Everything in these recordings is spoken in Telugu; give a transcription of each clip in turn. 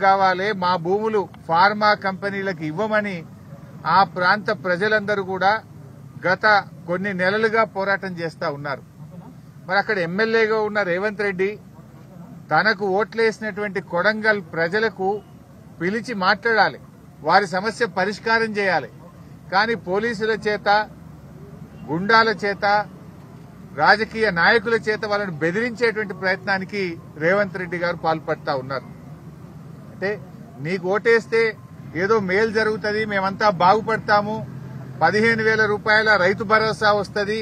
కావాలి, మా భూములు ఫార్మా కంపెనీలకు ఇవ్వమని ఆ ప్రాంత ప్రజలందరూ కూడా గత కొన్ని నెలలుగా పోరాటం చేస్తా ఉన్నారు. మరి అక్కడ ఎమ్మెల్యేగా ఉన్న రేవంత్ రెడ్డి తనకు ఓట్లేసినటువంటి కొడంగల్ ప్రజలకు పిలిచి మాట్లాడాలి, వారి సమస్య పరిష్కారం చేయాలి. కానీ పోలీసుల చేత, గుండాల చేత, రాజకీయ నాయకుల చేత వాళ్ళని బెదిరించేటువంటి ప్రయత్నానికి రేవంత్ రెడ్డి గారు పాల్పడతా ఉన్నారు. అంటే నీకు ఓటేస్తే ఏదో మేలు జరుగుతుంది, మేమంతా బాగుపడతాము, 15,000 రూపాయల రైతు భరోసా వస్తుంది,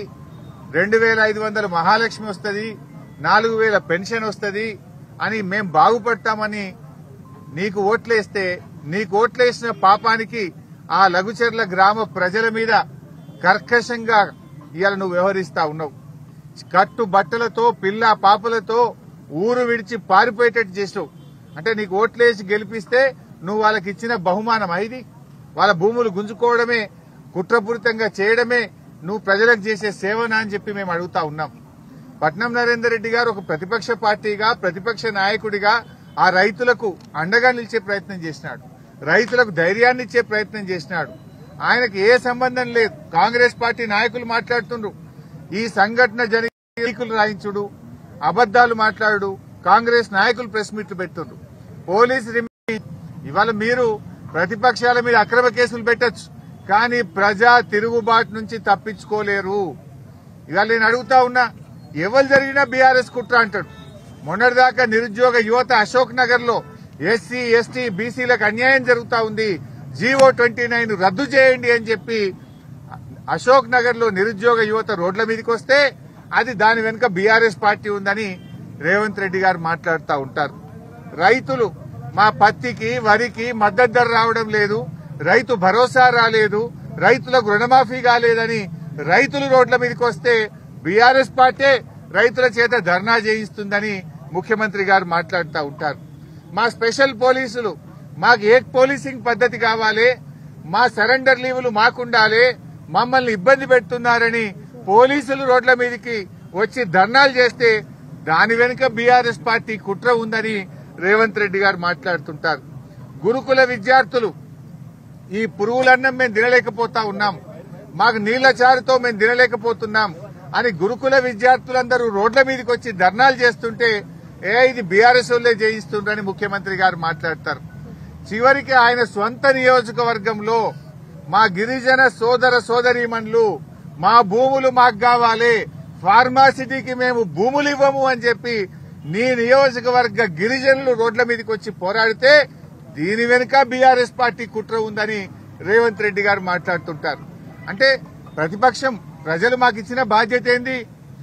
2,500 మహాలక్ష్మి వస్తుంది, 4,000 పెన్షన్ వస్తుంది అని మేం బాగుపడతామని నీకు ఓట్లేస్తే, నీకు ఓట్లేసిన పాపానికి ఆ లఘుచర్ల గ్రామ ప్రజల మీద కర్కశంగా ఇవాళ నువ్వు వ్యవహరిస్తా ఉన్నావు. కట్టు బట్టలతో, పిల్ల పాపలతో ఊరు విడిచి పారిపోయేటట్టు చేసావు. అంటే నీకు ఓట్లేసి గెలిపిస్తే నువ్వు వాళ్ళకి ఇచ్చిన బహుమానం ఇది? వాళ్ళ భూములు గుంజుకోవడమే, కుట్రపూరితంగా చేయడమే నువ్వు ప్రజలకు చేసే సేవనా అని చెప్పి మేము అడుగుతా ఉన్నాం. పట్నం నరేందర్ రెడ్డి గారు ఒక ప్రతిపక్ష పార్టీగా, ప్రతిపక్ష నాయకుడిగా ఆ రైతులకు అండగా నిలిచే ప్రయత్నం చేసినాడు, రైతులకు ధైర్యాన్ని ఇచ్చే ప్రయత్నం చేసినాడు. ఆయనకు ఏ సంబంధం లేదు. కాంగ్రెస్ పార్టీ నాయకులు మాట్లాడుతుండ్రు, ఈ సంఘటన జరిగికులు రాయించుడు, అబద్దాలు మాట్లాడు, కాంగ్రెస్ నాయకులు ప్రెస్ మీట్లు పెడుతుండ్రు. పోలీసు ఇవాళ మీరు ప్రతిపక్షాల మీద అక్రమ కేసులు పెట్టచ్చు, కానీ ప్రజా తిరుగుబాటు నుంచి తప్పించుకోలేరు. ఇవాళ నేను అడుగుతా ఉన్నా, ఎవరు జరిగినా బీఆర్ఎస్ కుట్ర అంటాడు. మొన్నటిదాకా నిరుద్యోగ యువత అశోక్ నగర్ లో ఎస్సీ, ఎస్టీ, బీసీలకు అన్యాయం జరుగుతా ఉంది, జీవో 29 రద్దు చేయండి అని చెప్పి అశోక్ నగర్ లో నిరుద్యోగ యువత రోడ్ల మీదకి వస్తే అది దాని వెనుక బీఆర్ఎస్ పార్టీ ఉందని రేవంత్ రెడ్డి గారు మాట్లాడుతూ ఉంటారు. రైతులు మా పత్తికి, వరికి మద్దతు ధర రావడం లేదు, రైతు భరోసా రాలేదు, రైతులకు రుణమాఫీ కాలేదని రైతులు రోడ్ల మీదకి వస్తే బీఆర్ఎస్ పార్టీ రైతుల చేత ధర్నా చేయిస్తుందని ముఖ్యమంత్రి గారు మాట్లాడుతూ ఉంటారు. మా స్పెషల్ పోలీసులు, మాకు ఏ పోలీసింగ్ పద్ధతి కావాలి, మా సరెండర్ లీవులు మాకుండాలి, మమ్మల్ని ఇబ్బంది పెడుతున్నారని పోలీసులు రోడ్ల మీదకి వచ్చి ధర్నాలు చేస్తే దాని వెనుక బీఆర్ఎస్ పార్టీ కుట్ర ఉందని రేవంత్ రెడ్డి గారు మాట్లాడుతుంటారు. గురుకుల విద్యార్థులు ఈ పురుగులన్నం మేము తినలేకపోతా ఉన్నాం, మాకు నీళ్ల చారుతో మేము తినలేకపోతున్నాం అని గురుకుల విద్యార్థులందరూ రోడ్ల మీదకి వచ్చి ధర్నాలు చేస్తుంటే ఇది బీఆర్ఎస్ వాళ్ళే చేయిస్తుండ్రని ముఖ్యమంత్రి గారు మాట్లాడతారు. చివరికి ఆయన స్వంత నియోజకవర్గంలో మా గిరిజన సోదర సోదరీమణులు మా భూములు మాకు కావాలి, ఫార్మాసిటీకి మేము భూములు ఇవ్వము అని చెప్పి నీ నియోజకవర్గ గిరిజనులు రోడ్ల మీదకి వచ్చి పోరాడితే దీని వెనుక బీఆర్ఎస్ పార్టీ కుట్ర ఉందని రేవంత్ రెడ్డి గారు మాట్లాడుతుంటారు. అంటే ప్రతిపక్షం, ప్రజలు మాకు ఇచ్చిన బాధ్యత ఏంది?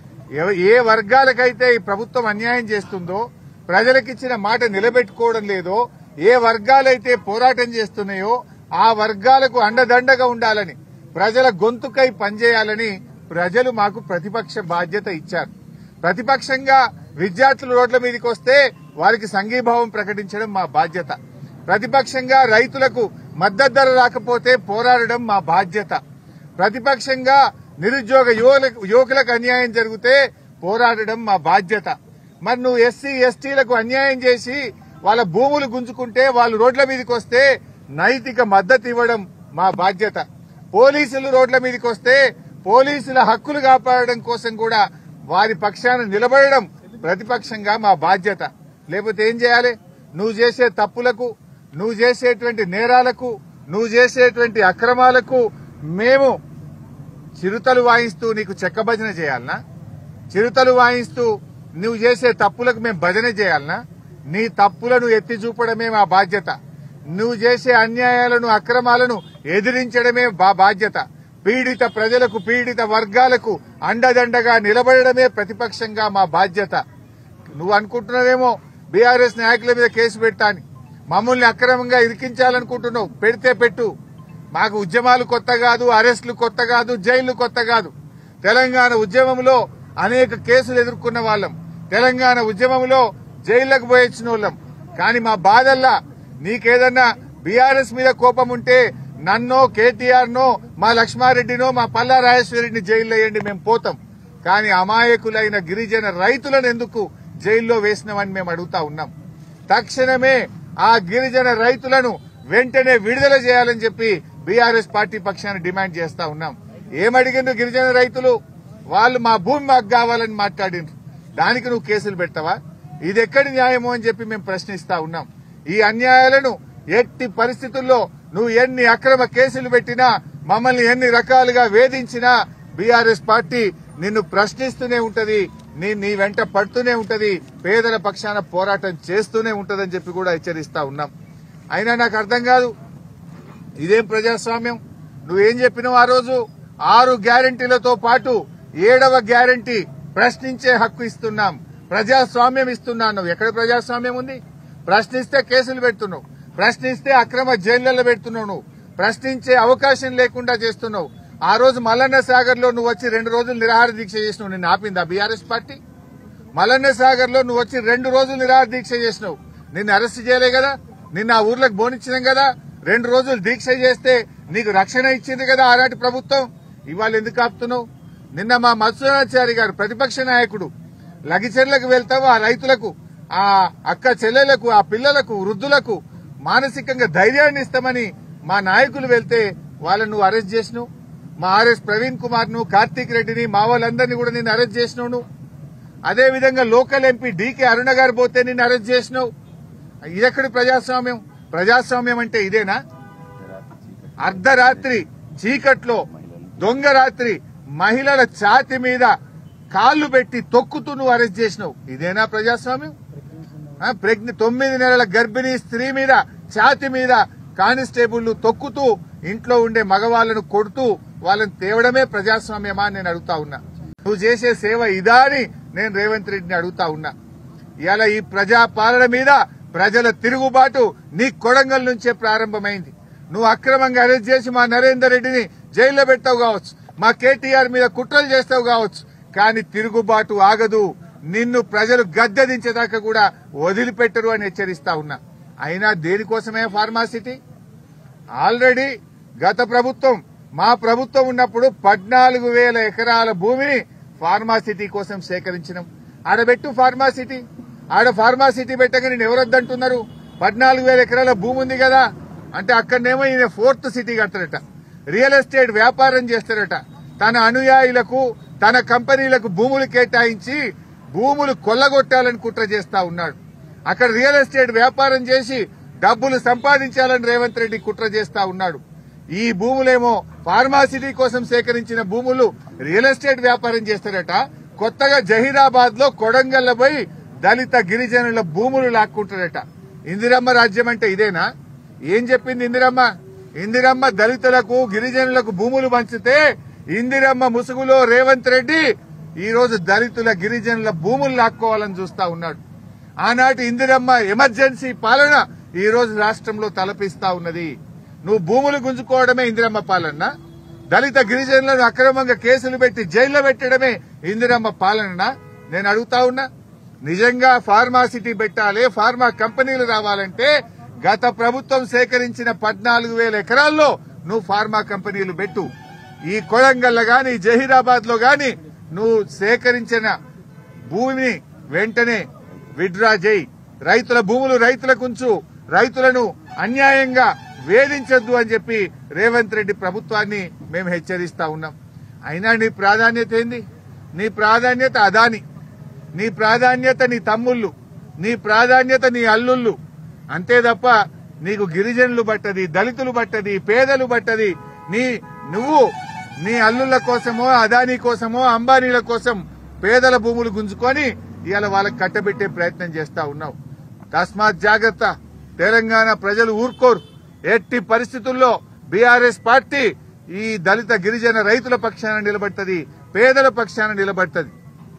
ఏ వర్గాలకైతే ఈ ప్రభుత్వం అన్యాయం చేస్తుందో, ప్రజలకిచ్చిన మాట నిలబెట్టుకోవడం లేదో, ఏ వర్గాలైతే పోరాటం చేస్తున్నాయో ఆ వర్గాలకు అండదండగా ఉండాలని, ప్రజల గొంతుకై పనిచేయాలని ప్రజలు మాకు ప్రతిపక్ష బాధ్యత ఇచ్చారు. ప్రతిపక్షంగా విద్యార్థులు రోడ్ల మీదకి వస్తే వారికి సంఘీభావం ప్రకటించడం మా బాధ్యత. ప్రతిపక్షంగా రైతులకు మద్దతు ధర రాకపోతే పోరాడడం మా బాధ్యత. ప్రతిపక్షంగా నిరుద్యోగ యువకులకు అన్యాయం జరిగితే పోరాడడం మా బాధ్యత. మరి నువ్వు ఎస్సీ, ఎస్టీలకు అన్యాయం చేసి వాళ్ళ భూములు గుంజుకుంటే, వాళ్ళు రోడ్ల మీదకి వస్తే నైతిక మద్దతు ఇవ్వడం మా బాధ్యత. పోలీసులు రోడ్ల మీదకి వస్తే పోలీసుల హక్కులు కాపాడడం కోసం కూడా వారి పక్షాన నిలబడడం ప్రతిపక్షంగా మా బాధ్యత. లేకపోతే ఏం చేయాలి? నువ్వు చేసే తప్పులకు, నువ్వు చేసేటువంటి నేరాలకు, నువ్వు చేసేటువంటి అక్రమాలకు మేము చిరుతలు వాయిస్తూ నీకు చెక్క భజన చేయాలనా? చిరుతలు వాయిస్తూ నువ్వు చేసే తప్పులకు మేము భజన చేయాలనా? నీ తప్పులను ఎత్తి చూపడమే మా బాధ్యత. నువ్వు చేసే అన్యాయాలను, అక్రమాలను ఎదిరించడమే మా బాధ్యత. పీడిత ప్రజలకు, పీడిత వర్గాలకు అండదండగా నిలబడడమే ప్రతిపక్షంగా మా బాధ్యత. నువ్వు అనుకుంటున్నావేమో బీఆర్ఎస్ నాయకుల మీద కేసు పెట్టాని, మమ్మల్ని అక్రమంగా ఇరికించాలనుకుంటున్నావు. పెడితే పెట్టు. మాకు ఉద్యమాలు కొత్త కాదు, అరెస్టులు కొత్త కాదు, జైళ్లు కొత్త కాదు. తెలంగాణ ఉద్యమంలో అనేక కేసులు ఎదుర్కొన్న వాళ్ళం, తెలంగాణ ఉద్యమంలో జైళ్లకు పోయొచ్చిన వాళ్ళం. కానీ మా బాధల్లా నీకేదన్నా బీఆర్ఎస్ మీద కోపం ఉంటే నన్నో, కేటీఆర్ నో, మా లక్ష్మారెడ్డినో, మా పల్లా రాజేశ్వరరెడ్డిని జైల్లో వేయండి, మేము పోతాం. కానీ అమాయకులైన గిరిజన రైతులను ఎందుకు జైల్లో వేసినామని మేము అడుగుతా ఉన్నాం. తక్షణమే ఆ గిరిజన రైతులను వెంటనే విడుదల చేయాలని చెప్పి బీఆర్ఎస్ పార్టీ పక్షాన డిమాండ్ చేస్తా ఉన్నాం. ఏమడిగిండ్రు గిరిజన రైతులు? వాళ్ళు మా భూమి మాకు కావాలని మాట్లాడిండ్రు. దానికి నువ్వు కేసులు పెట్టవా? ఇది ఎక్కడి న్యాయమో అని చెప్పి మేము ప్రశ్నిస్తా ఉన్నాం. ఈ అన్యాయాలను ఎట్టి పరిస్థితుల్లో నువ్వు ఎన్ని అక్రమ కేసులు పెట్టినా, మమ్మల్ని ఎన్ని రకాలుగా వేధించినా బీఆర్ఎస్ పార్టీ నిన్ను ప్రశ్నిస్తూనే ఉంటది, నీ వెంట పడుతూనే ఉంటది, పేదల పక్షాన పోరాటం చేస్తూనే ఉంటదని చెప్పి కూడా హెచ్చరిస్తా ఉన్నాం. అయినా నాకు అర్థం కాదు, ఇదేం ప్రజాస్వామ్యం? నువ్వేం చెప్పినావు ఆ రోజు? 6 గ్యారంటీలతో పాటు 7వ గ్యారంటీ ప్రశ్నించే హక్కు ఇస్తున్నాం, ప్రజాస్వామ్యం ఇస్తున్నాను. ఎక్కడ ప్రజాస్వామ్యం ఉంది? ప్రశ్నిస్తే కేసులు పెడుతున్నావు, ప్రశ్నిస్తే అక్రమ జైళ్లలో పెడుతున్నావు, నువ్వు ప్రశ్నించే అవకాశం లేకుండా చేస్తున్నావు. ఆ రోజు మల్లన్న సాగర్ లో నువ్వు వచ్చి 2 రోజులు నిరాహార దీక్ష చేసినావు. నిన్ను ఆపిందా బీఆర్ఎస్ పార్టీ? మల్లన్న సాగర్ లో నువ్వు వచ్చి 2 రోజులు నిరాహార దీక్ష చేసినావు. నిన్ను అరెస్ట్ చేయలే కదా? నిన్న ఆ ఊర్లకు బోనిచ్చినాం కదా? 2 రోజులు దీక్ష చేస్తే నీకు రక్షణ ఇచ్చింది కదా ఆనాటి ప్రభుత్వం. ఇవాళ ఎందుకు ఆపుతున్నావు? నిన్న మా మత్స్యాచారి గారు ప్రతిపక్ష నాయకుడు లగిచెర్లకు వెళ్తావు, ఆ రైతులకు, ఆ అక్క చెల్లెలకు, ఆ పిల్లలకు, వృద్ధులకు మానసికంగా ధైర్యాన్ని ఇస్తామని మా నాయకులు వెళ్తే వాళ్ళను నువ్వు అరెస్ట్ చేసినావు. మా ఆర్ఎస్ ప్రవీణ్ కుమార్ ను, కార్తీక్ రెడ్డిని, మా వాళ్ళందరినీ కూడా నిన్ను అరెస్ట్ చేసినావు. అదేవిధంగా లోకల్ ఎంపీ డీకే అరుణ గారు పోతే నిన్ను అరెస్ట్ చేసినావు. ఇదెక్కడి ప్రజాస్వామ్యం? ప్రజాస్వామ్యం అంటే ఇదేనా? అర్ధరాత్రి చీకట్లో దొంగ రాత్రి మహిళల ఛాతి మీద కాళ్లు పెట్టి తొక్కుతూ నువ్వు అరెస్ట్ చేసినావు. ఇదేనా ప్రజాస్వామ్యం? 9 నెలల గర్భిణీ స్త్రీ మీద ఛాతి మీద కానిస్టేబుళ్లు తొక్కుతూ ఇంట్లో ఉండే మగవాళ్లను కొడుతూ వాళ్ళని తేవడమే ప్రజాస్వామ్యమా అని నేను అడుగుతా ఉన్నా. నువ్వు చేసే సేవ ఇదా అని నేను రేవంత్ రెడ్డిని అడుగుతా ఉన్నా. ఇవాళ ఈ ప్రజాపాలన మీద ప్రజల తిరుగుబాటు నీ కొడంగల్ నుంచే ప్రారంభమైంది. నువ్వు అక్రమంగా అరెస్ట్ చేసి మా నరేందర్ రెడ్డిని జైల్లో పెట్టావు కావచ్చు, మా కేటీఆర్ మీద కుట్రలు చేస్తావు కావచ్చు, కానీ తిరుగుబాటు ఆగదు. నిన్ను ప్రజలు గద్దెదించేదాకా కూడా వదిలిపెట్టరు అని హెచ్చరిస్తా ఉన్నా. అయినా దేనికోసమే ఫార్మాసిటీ? ఆల్రెడీ గత ప్రభుత్వం, మా ప్రభుత్వం ఉన్నప్పుడు 14,000 ఎకరాల భూమిని ఫార్మాసిటీ కోసం సేకరించినాం. ఆడబెట్టు ఫార్మాసిటీ. ఆడ ఫార్మాసిటీ పెట్టగా నేను ఎవరొద్దంటున్నారు? 14,000 ఎకరాల భూమి ఉంది కదా అంటే అక్కడనేమో ఈయన 4th సిటీ కడతారట, రియల్ ఎస్టేట్ వ్యాపారం చేస్తారట, తన అనుయాయులకు, తన కంపెనీలకు భూములు కేటాయించి భూములు కొల్లగొట్టాలని కుట్ర చేస్తా ఉన్నాడు. అక్కడ రియల్ ఎస్టేట్ వ్యాపారం చేసి డబ్బులు సంపాదించాలని రేవంత్ రెడ్డి కుట్ర చేస్తా ఉన్నాడు. ఈ భూములేమో ఫార్మాసిటీ కోసం సేకరించిన భూములు రియల్ ఎస్టేట్ వ్యాపారం చేస్తారట. కొత్తగా జహీరాబాద్ లో కొడంగల్ పోయి దళిత గిరిజనుల భూములు లాక్కుంటారట. ఇందిరమ్మ రాజ్యం అంటే ఇదేనా? ఏం చెప్పింది ఇందిరమ్మ? ఇందిరమ్మ దళితులకు, గిరిజనులకు భూములు పంచితే ఇందిరమ్మ ముసుగులో రేవంత్ రెడ్డి ఈ రోజు దళితుల, గిరిజనుల భూములు లాక్కోవాలని చూస్తా ఉన్నాడు. ఆనాటి ఇందిరమ్మ ఎమర్జెన్సీ పాలన ఈ రోజు రాష్ట్రంలో తలపిస్తా ఉన్నది. నువ్వు భూములు గుంజుకోవడమే ఇందిరమ్మ పాలన? దళిత గిరిజనులను అక్రమంగా కేసులు పెట్టి జైల్లో పెట్టడమే ఇందిరమ్మ పాలన? నేను అడుగుతా ఉన్నా. నిజంగా ఫార్మాసిటీ పెట్టాలి, ఫార్మా కంపెనీలు రావాలంటే గత ప్రభుత్వం సేకరించిన 14,000 ఎకరాల్లో నువ్వు ఫార్మా కంపెనీలు పెట్టు. ఈ కొడంగల్ గాని, జహీరాబాద్ లో గాని నువ్వు సేకరించిన భూమిని వెంటనే విత్డ్రా చేయి. రైతుల భూములు రైతులకుంచు, రైతులను అన్యాయంగా వేధించొద్దు అని చెప్పి రేవంత్ రెడ్డి ప్రభుత్వాన్ని మేము హెచ్చరిస్తా ఉన్నాం. అయినా నీ ప్రాధాన్యత ఏంది? నీ ప్రాధాన్యత అదాని, నీ ప్రాధాన్యత నీ తమ్ముళ్ళు, నీ ప్రాధాన్యత నీ అల్లుళ్ళు. అంతే తప్ప నీకు గిరిజనులు బట్టది, దళితులు బట్టది, పేదలు బట్టది. నువ్వు నీ అల్లుళ్ల కోసమో, అదానీ కోసమో, అంబానీల కోసం పేదల భూములు గుంజుకొని ఇవాళ వాళ్ళకి కట్టబెట్టే ప్రయత్నం చేస్తా ఉన్నావు. తస్మాత్ జాగ్రత్త. తెలంగాణ ప్రజలు ఊరుకోరు. ఎట్టి పరిస్థితుల్లో బీఆర్ఎస్ పార్టీ ఈ దళిత గిరిజన రైతుల పక్షాన నిలబడుతుంది, పేదల పక్షాన నిలబడుతుంది.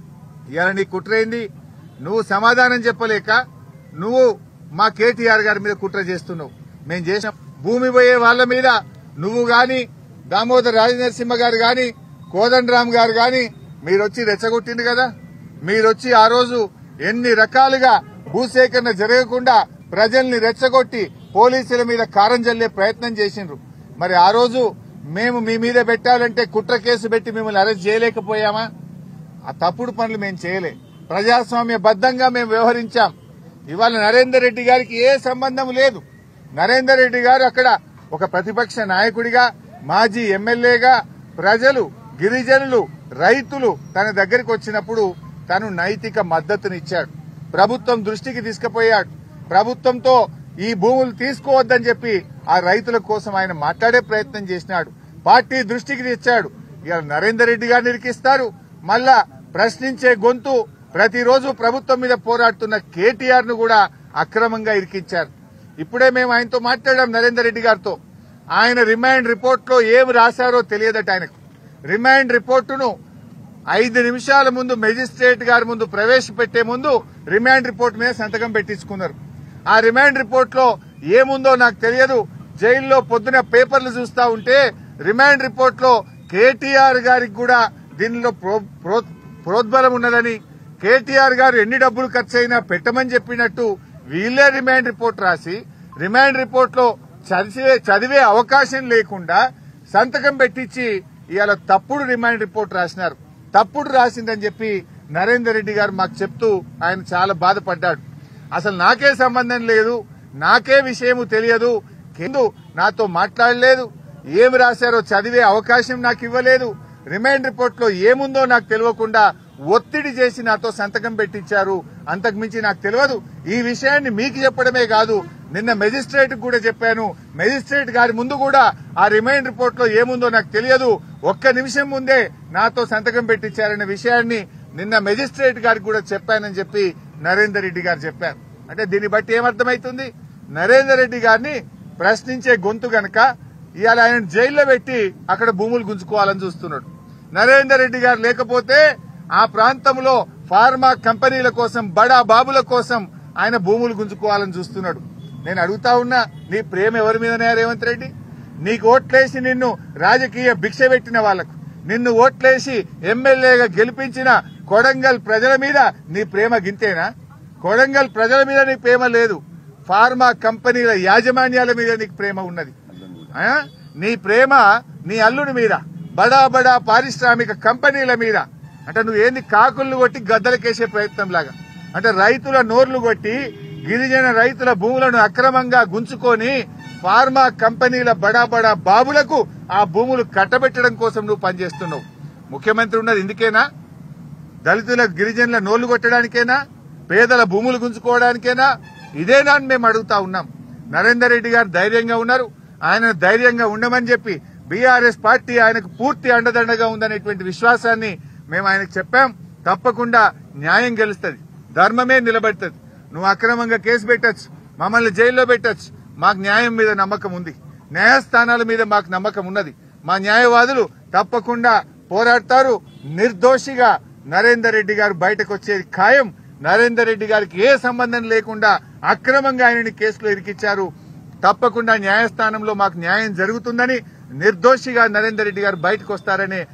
ఇవాళ నీ కుట్రేంది? నువ్వు సమాధానం చెప్పలేక నువ్వు మా కేటీఆర్ గారి మీద కుట్ర చేస్తున్నావు. మేం చేసిన భూమి పోయే వాళ్ల మీద నువ్వు గాని, దామోదర్ రాజనరసింహ గారు గాని, కోదండరామ్ గారు గాని మీరొచ్చి రెచ్చగొట్టింది కదా. మీరొచ్చి ఆ రోజు ఎన్ని రకాలుగా భూసేకరణ జరగకుండా ప్రజల్ని రెచ్చగొట్టి పోలీసుల మీద కారం జల్లే ప్రయత్నం చేసిండ్రు. మరి ఆ రోజు మేము మీ మీద పెట్టాలంటే కుట్ర కేసు పెట్టి మిమ్మల్ని అరెస్ట్ చేయలేకపోయామా? ఆ తప్పుడు పనులు మేము చేయలే. ప్రజాస్వామ్య బద్దంగా మేము వ్యవహరించాం. ఇవాళ నరేందర్ రెడ్డి గారికి ఏ సంబంధం లేదు. నరేందర్ రెడ్డి గారు అక్కడ ఒక ప్రతిపక్ష నాయకుడిగా, మాజీ ఎమ్మెల్యేగా ప్రజలు, గిరిజనులు, రైతులు తన దగ్గరికి వచ్చినప్పుడు తను నైతిక మద్దతునిచ్చాడు. ప్రభుత్వం దృష్టికి తీసుకుపోయాడు. ప్రభుత్వంతో ఈ భూములు తీసుకోవద్దని చెప్పి ఆ రైతుల కోసం ఆయన మాట్లాడే ప్రయత్నం చేసినాడు. పార్టీ దృష్టికి తెచ్చాడు. ఇవాళ నరేందర్ రెడ్డి గారిని ఇరికిస్తారు. మళ్ళా ప్రశ్నించే గొంతు ప్రతిరోజు ప్రభుత్వం మీద పోరాడుతున్న కేటీఆర్ ను కూడా అక్రమంగా ఇరికించారు. ఇప్పుడే మేము ఆయనతో మాట్లాడాం, నరేందర్ రెడ్డి గారితో. ఆయన రిమాండ్ రిపోర్ట్ లో ఏం రాశారో తెలియదట ఆయనకు. రిమాండ్ రిపోర్టును 5 నిమిషాల ముందు మెజిస్ట్రేట్ గారి ముందు ప్రవేశపెట్టే ముందు రిమాండ్ రిపోర్ట్ మీద సంతకం పెట్టించుకున్నారు. ఆ రిమాండ్ రిపోర్ట్ లో ఏముందో నాకు తెలియదు. జైల్లో పొద్దున పేపర్లు చూస్తా ఉంటే రిమాండ్ రిపోర్ట్ లో కేటీఆర్ గారికి కూడా దీనిలో ప్రోద్బలం ఉన్నదని, కేటీఆర్ గారు ఎన్ని డబ్బులు ఖర్చయినా పెట్టమని చెప్పినట్టు వీళ్లే రిమాండ్ రిపోర్ట్ రాసి, రిమాండ్ రిపోర్ట్ లో చదివే అవకాశం లేకుండా సంతకం పెట్టించి ఇవాళ తప్పుడు రిమాండ్ రిపోర్ట్ రాసినారు. తప్పుడు రాసిందని చెప్పి నరేందర్ రెడ్డి గారు మాకు చెప్తూ ఆయన చాలా బాధపడ్డాడు. అసలు నాకే సంబంధం లేదు, నాకే విషయము తెలియదు, కింద నాతో మాట్లాడలేదు, ఏమి రాశారో చదివే అవకాశం నాకు ఇవ్వలేదు, రిమాండ్ రిపోర్ట్ లో ఏముందో నాకు తెలియకుండా ఒత్తిడి చేసి నాతో సంతకం పెట్టించారు, అంతకుమించి నాకు తెలియదు. ఈ విషయాన్ని మీకు చెప్పడమే కాదు, నిన్న మెజిస్ట్రేట్ కూడా చెప్పాను. మెజిస్ట్రేట్ గారి ముందు కూడా ఆ రిమైండ్ రిపోర్ట్ లో ఏముందో నాకు తెలియదు, ఒక్క నిమిషం ముందే నాతో సంతకం పెట్టించారనే విషయాన్ని నిన్న మెజిస్ట్రేట్ గారికి కూడా చెప్పానని చెప్పి నరేందర్ రెడ్డి గారు చెప్పారు. అంటే దీన్ని బట్టి ఏమర్థమైతుంది? నరేందర్ రెడ్డి గారిని ప్రశ్నించే గొంతు గనక ఇవాళ ఆయన జైల్లో పెట్టి అక్కడ భూములు గుంజుకోవాలని చూస్తున్నాడు. నరేందర్ రెడ్డి గారు లేకపోతే ఆ ప్రాంతంలో ఫార్మా కంపెనీల కోసం, బడా బాబుల కోసం ఆయన భూములు గుంజుకోవాలని చూస్తున్నాడు. నేను అడుగుతా ఉన్నా, నీ ప్రేమ ఎవరి మీదనే రేవంత్ రెడ్డి? నీకు ఓట్లేసి నిన్ను రాజకీయ భిక్ష పెట్టిన వాళ్లకు, నిన్ను ఓట్లేసి ఎమ్మెల్యేగా గెలిపించిన కొడంగల్ ప్రజల మీద నీ ప్రేమ గింతేనా? కొడంగల్ ప్రజల మీద నీకు ప్రేమ లేదు, ఫార్మా కంపెనీల యాజమాన్యాల మీద నీకు ప్రేమ ఉన్నది. నీ ప్రేమ నీ అల్లుడి మీద, బడా బడా పారిశ్రామిక కంపెనీల మీద. అంటే నువ్వు ఏంది కాకులను కొట్టి గద్దలకేసే ప్రయత్నం లాగా, అంటే రైతుల నోర్లు కొట్టి గిరిజన రైతుల భూములను అక్రమంగా గుంజుకొని ఫార్మా కంపెనీల బడా బడా బాబులకు ఆ భూములు కట్టబెట్టడం కోసం నువ్వు పనిచేస్తున్నావు. ముఖ్యమంత్రి ఉన్నది ఇందుకేనా? దళితుల గిరిజనుల నోళ్లు కొట్టడానికేనా? పేదల భూములు గుంజుకోవడానికేనా? ఇదేనా అని మేము అడుగుతా ఉన్నాం. నరేందర్ రెడ్డి గారు ధైర్యంగా ఉన్నారు. ఆయన ధైర్యంగా ఉండమని చెప్పి బీఆర్ఎస్ పార్టీ ఆయనకు పూర్తి అండదండగా ఉందనేటువంటి విశ్వాసాన్ని మేము ఆయనకు చెప్పాం. తప్పకుండా న్యాయం గెలుస్తుంది, ధర్మమే నిలబడుతుంది. నువ్వు అక్రమంగా కేసు పెట్టచ్చు, మమ్మల్ని జైల్లో పెట్టచ్చు, మాకు న్యాయం మీద నమ్మకం ఉంది, న్యాయస్థానాల మీద మాకు నమ్మకం ఉన్నది. మా న్యాయవాదులు తప్పకుండా పోరాడతారు. నిర్దోషిగా నరేందర్ రెడ్డి గారు బయటకు వచ్చేది ఖాయం. నరేందర్ రెడ్డి గారికి ఏ సంబంధం లేకుండా అక్రమంగా ఆయనని కేసులో ఇరికిచ్చారు. తప్పకుండా న్యాయస్థానంలో మాకు న్యాయం జరుగుతుందని, నిర్దోషిగా నరేందర్ రెడ్డి గారు బయటకు వస్తారనే